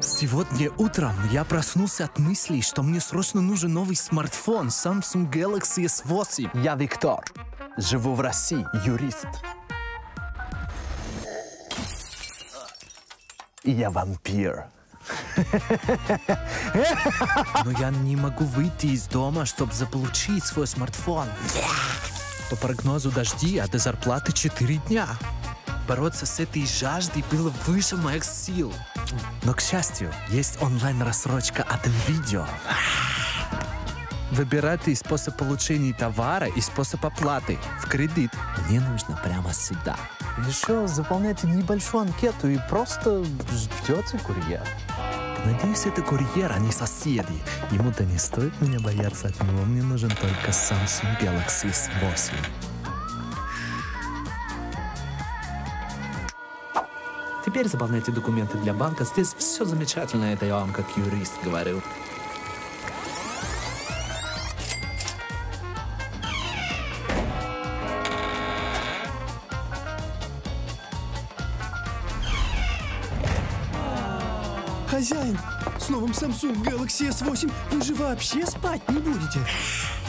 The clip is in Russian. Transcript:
Сегодня утром я проснулся от мысли, что мне срочно нужен новый смартфон Samsung Galaxy S8. Я Виктор, живу в России, юрист. И я вампир. Но я не могу выйти из дома, чтобы заполучить свой смартфон. По прогнозу дожди, а до зарплаты 4 дня. Бороться с этой жаждой было выше моих сил. Но, к счастью, есть онлайн-рассрочка от NVIDIA. Выбирайте способ получения товара и способ оплаты. В кредит мне нужно прямо сюда. Еще заполняйте небольшую анкету и просто ждете курьера. Надеюсь, это курьер, а не соседи. Ему-то не стоит меня бояться, от него мне нужен только Samsung Galaxy S8. Теперь заполняйте документы для банка. Здесь все замечательно, это я вам как юрист говорю. Хозяин, с новым Samsung Galaxy S8 вы же вообще спать не будете?